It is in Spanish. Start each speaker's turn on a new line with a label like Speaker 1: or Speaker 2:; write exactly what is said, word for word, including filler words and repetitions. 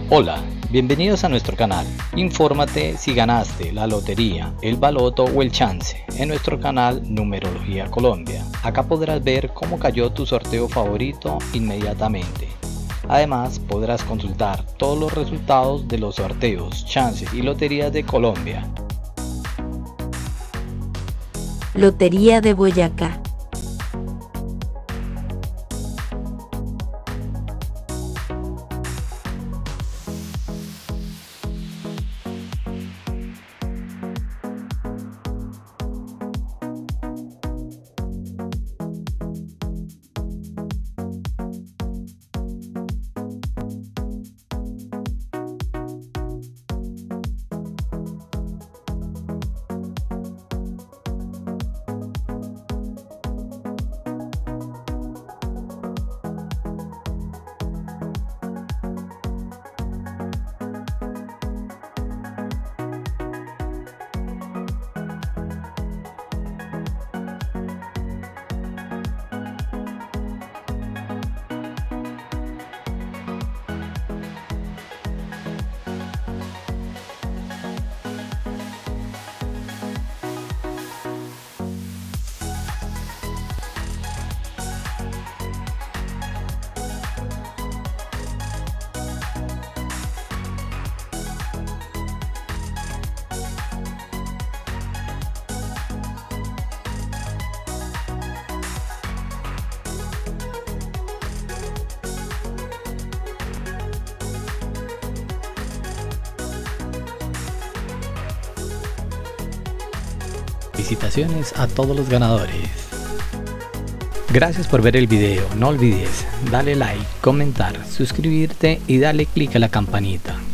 Speaker 1: Hola, bienvenidos a nuestro canal. Infórmate si ganaste la lotería, el baloto o el chance en nuestro canal Numerología Colombia. Acá podrás ver cómo cayó tu sorteo favorito inmediatamente. Además, podrás consultar todos los resultados de los sorteos, chances y loterías de Colombia.
Speaker 2: Lotería de Boyacá.
Speaker 1: Felicitaciones a todos los ganadores. Gracias por ver el video. No olvides darle like, comentar, suscribirte y darle clic a la campanita.